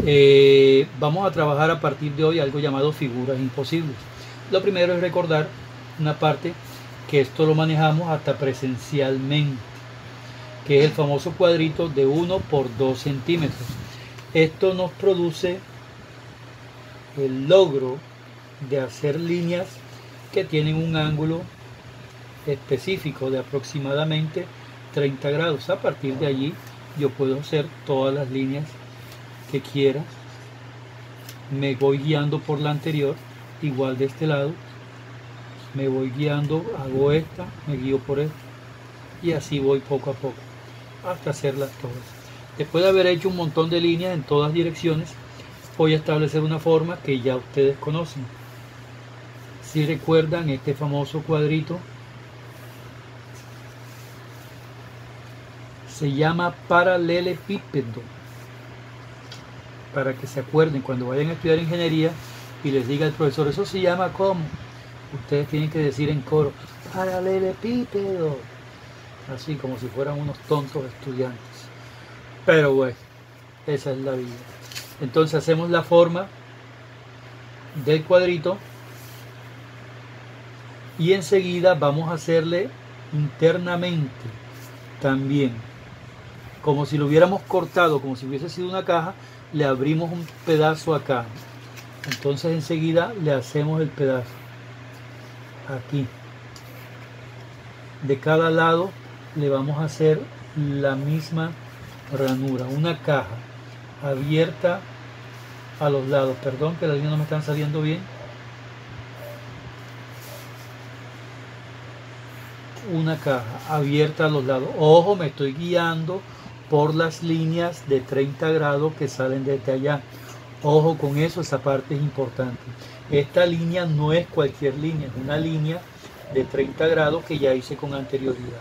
Vamos a trabajar a partir de hoy algo llamado figuras imposibles. Lo primero es recordar una parte que esto lo manejamos hasta presencialmente, que es el famoso cuadrito de 1 por 2 centímetros. Esto nos produce el logro de hacer líneas que tienen un ángulo específico de aproximadamente 30 grados. A partir de allí yo puedo hacer todas las líneas que quiera. Me voy guiando por la anterior, igual de este lado. Me voy guiando, hago esta, me guío por esta y así voy poco a poco hasta hacerlas todas. Después de haber hecho un montón de líneas en todas direcciones, voy a establecer una forma que ya ustedes conocen. Si recuerdan este famoso cuadrito, se llama paralelepípedo. Para que se acuerden cuando vayan a estudiar ingeniería y les diga el profesor, eso se llama ¿cómo? Ustedes tienen que decir en coro, paralelepípedo. Así como si fueran unos tontos estudiantes. Pero bueno, esa es la vida. Entonces hacemos la forma del cuadrito y enseguida vamos a hacerle internamente también, como si lo hubiéramos cortado, como si hubiese sido una caja, le abrimos un pedazo acá. Entonces enseguida le hacemos el pedazo aquí. De cada lado le vamos a hacer la misma ranura, una caja abierta a los lados. Perdón que las líneas no me están saliendo bien. Una caja abierta a los lados. Ojo, me estoy guiando por las líneas de 30 grados que salen desde allá. Ojo con eso, esa parte es importante. Esta línea no es cualquier línea, es una línea de 30 grados que ya hice con anterioridad.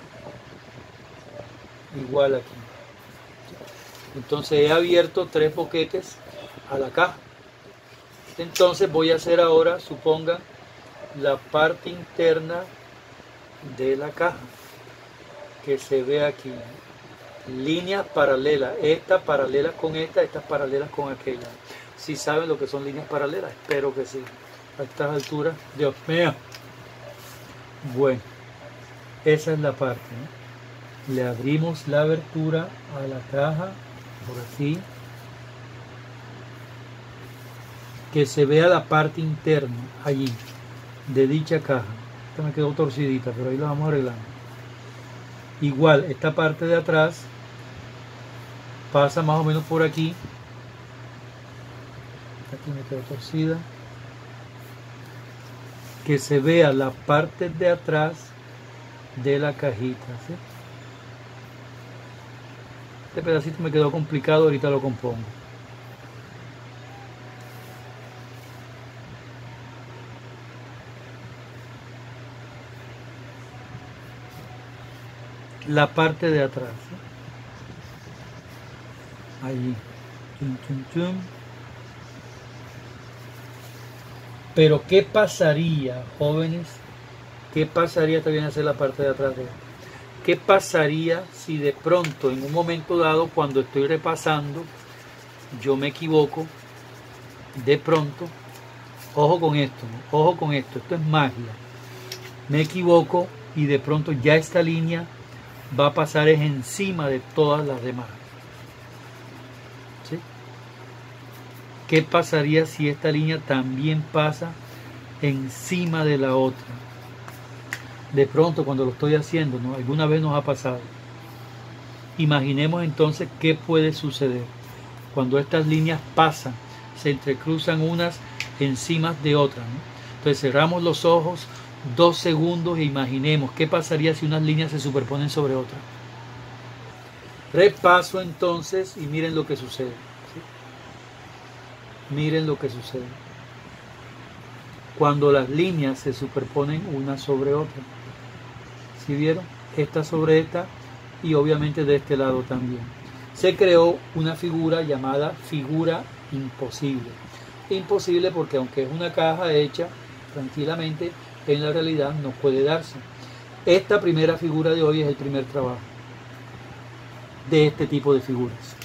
Igual aquí. Entonces he abierto 3 boquetes a la caja. Entonces voy a hacer ahora, supongan, la parte interna de la caja que se ve aquí. Líneas paralelas, esta paralela con esta, estas paralelas con aquella. Si saben lo que son líneas paralelas, espero que sí. A estas alturas, Dios mío. Bueno, esa es la parte, ¿no? Le abrimos la abertura a la caja por aquí, que se vea la parte interna allí de dicha caja. Esta me quedó torcidita, pero ahí la vamos arreglando. Igual, esta parte de atrás pasa más o menos por aquí. Aquí me quedó torcida. Que se vea la parte de atrás de la cajita, ¿sí? Este pedacito me quedó complicado, ahorita lo compongo. La parte de atrás, ¿sí? Allí. Chum, chum, chum. Pero ¿qué pasaría, jóvenes? ¿Qué pasaría? Está bien hacer la parte de atrás de esto. ¿Qué pasaría si de pronto, en un momento dado, cuando estoy repasando, yo me equivoco? De pronto, ojo con esto, ¿no? Ojo con esto, esto es magia. Me equivoco y de pronto ya esta línea va a pasar es encima de todas las demás. ¿Sí? ¿Qué pasaría si esta línea también pasa encima de la otra? De pronto cuando lo estoy haciendo, ¿no? Alguna vez nos ha pasado. Imaginemos entonces qué puede suceder cuando estas líneas pasan, se entrecruzan unas encima de otras, ¿no? Entonces cerramos los ojos 2 segundos e imaginemos qué pasaría si unas líneas se superponen sobre otras. Repaso entonces y miren lo que sucede. ¿Sí? Miren lo que sucede cuando las líneas se superponen una sobre otra. ¿Sí vieron? Esta sobre esta y obviamente de este lado también. Se creó una figura llamada figura imposible. Imposible porque aunque es una caja hecha tranquilamente, en la realidad no puede darse. Esta primera figura de hoy es el primer trabajo de este tipo de figuras.